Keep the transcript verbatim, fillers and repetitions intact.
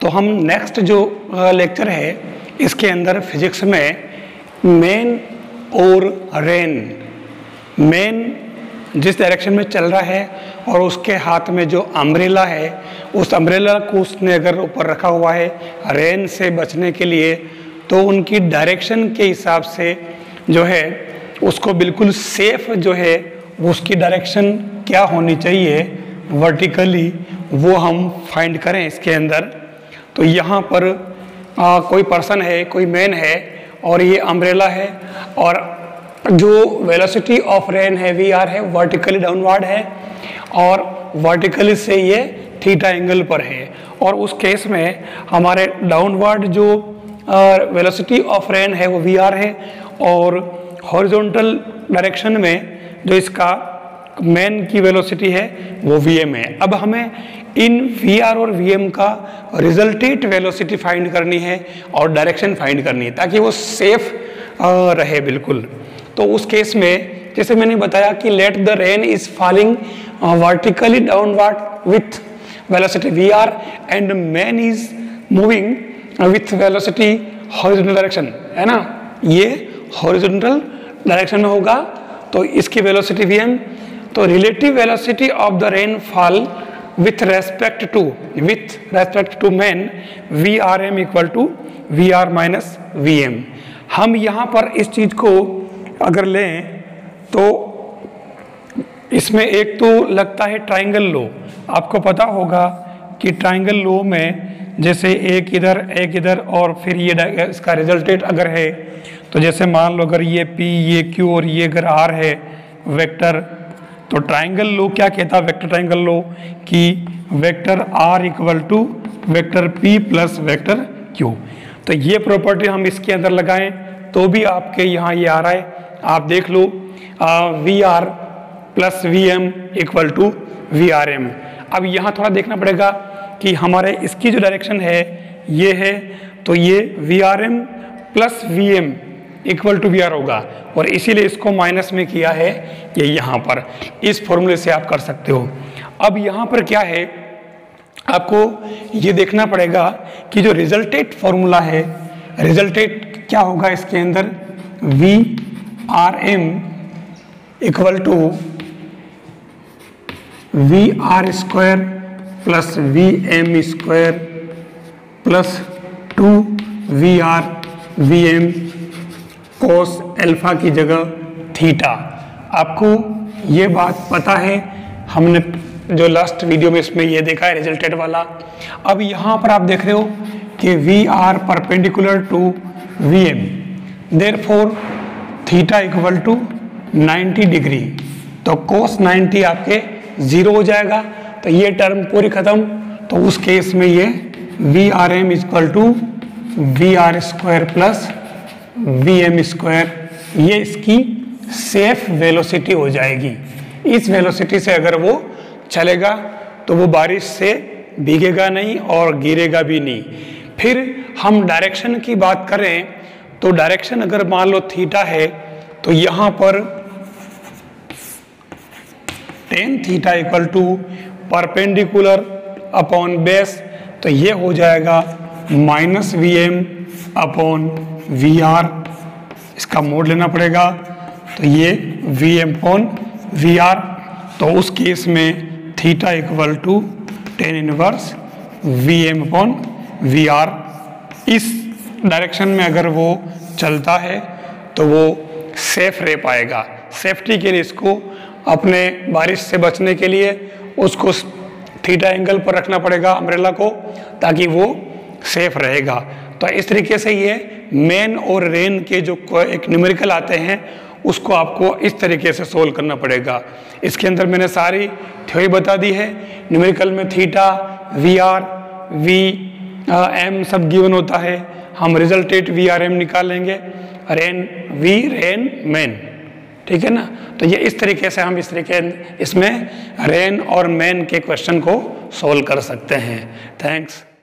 तो हम नेक्स्ट जो लेक्चर है इसके अंदर फिजिक्स में मेन और रेन, मेन जिस डायरेक्शन में चल रहा है और उसके हाथ में जो अम्ब्रेला है, उस अम्ब्रेला को उसने अगर ऊपर रखा हुआ है रेन से बचने के लिए, तो उनकी डायरेक्शन के हिसाब से जो है उसको बिल्कुल सेफ जो है उसकी डायरेक्शन क्या होनी चाहिए वर्टिकली, वो हम फाइंड करें इसके अंदर। तो यहाँ पर आ, कोई पर्सन है, कोई मैन है और ये अम्ब्रेला है और जो वेलोसिटी ऑफ रेन है वी आर है वर्टिकली डाउनवर्ड है और वर्टिकली से ये थीटा एंगल पर है। और उस केस में हमारे डाउनवर्ड जो वेलोसिटी ऑफ रेन है वो वी आर है और हॉरिजॉन्टल डायरेक्शन में जो इसका मैन की वेलोसिटी है वो वी एम है। अब हमें इन वी आर और वी एम का रिजल्टेंट वेलोसिटी फाइंड करनी है और डायरेक्शन फाइंड करनी है ताकि वो सेफ रहे बिल्कुल। तो उस केस में जैसे मैंने बताया कि let the rain is falling vertically downward with velocity V R and man is moving with velocity horizontal direction, है ना, ये हॉरिजॉन्टल डायरेक्शन में होगा तो इसकी वेलोसिटी वी एम। तो relative velocity of the rain fall with respect to with respect to man V R M equal to V R minus V M. हम यहाँ पर इस चीज़ को अगर लें तो इसमें एक तो लगता है ट्राइंगल लो। आपको पता होगा कि ट्राइंगल लो में जैसे एक इधर एक इधर और फिर ये इसका रिजल्टेंट अगर है तो जैसे मान लो अगर ये P ये Q और ये अगर R है वेक्टर, तो ट्राइंगल लो क्या कहता है वेक्टर ट्राइंगल लो कि vector R equal to vector P plus vector Q। तो ये प्रॉपर्टी हम इसके अंदर लगाएं तो भी आपके यहाँ ये आ रहा है, आप देख लो V R plus V M equal to V R M. अब यहाँ थोड़ा देखना पड़ेगा कि हमारे इसकी जो डायरेक्शन है ये है तो ये V R M plus V M equal to V R होगा और इसीलिए इसको माइनस में किया है ये यहाँ पर, इस फॉर्मूले से आप कर सकते हो। अब यहाँ पर क्या है आपको ये देखना पड़ेगा कि जो रिजल्टेंट फॉर्मूला है, रिजल्टेंट क्या होगा इसके अंदर V R M equal to V R square plus V M square plus two V R V M cos alpha की जगह थीटा। आपको ये बात पता है, हमने जो लास्ट वीडियो में इसमें ये देखा है रिजल्टेंट वाला। अब यहाँ पर आप देख रहे हो कि V R perpendicular to V M, therefore theta equal to ninety degree, तो कोस नाइन्टी आपके जीरो हो जाएगा। तो ये टर्म पूरी खत्म। तो उस केस में ये V R M equal to V R square plus V M square, ये इसकी सेफ वेलोसिटी हो जाएगी। इस वेलोसिटी से अगर वो चलेगा तो वो बारिश से भीगेगा नहीं और गिरेगा भी नहीं। फिर हम डायरेक्शन की बात करें तो डायरेक्शन अगर मान लो थीटा है तो यहाँ पर tan theta equal to perpendicular upon base, तो ये हो जाएगा minus V M upon V R, इसका मोड लेना पड़ेगा। तो ये V M upon V R, तो उस केस में theta equal to tan inverse V M upon V R. इस डायरेक्शन में अगर वो चलता है तो वो सेफ रह पाएगा। सेफ्टी के लिए इसको अपने बारिश से बचने के लिए उसको थीटा एंगल पर रखना पड़ेगा अम्ब्रेला को, ताकि वो सेफ रहेगा। तो इस तरीके से ये मेन और रेन के जो एक न्यूमेरिकल आते हैं उसको आपको इस तरीके से सोल्व करना पड़ेगा। इसके अंदर मैंने सारी थ्योरी बता दी है। न्यूमेरिकल में theta, V R, V M सब गिवन होता है। हम रिजल्टेंट वी आर एम निकालेंगे, रेन वी रेन मैन, ठीक है ना। तो ये इस तरीके से हम इस तरीके इसमें रेन और मैन के क्वेश्चन को सोल्व कर सकते हैं। थैंक्स।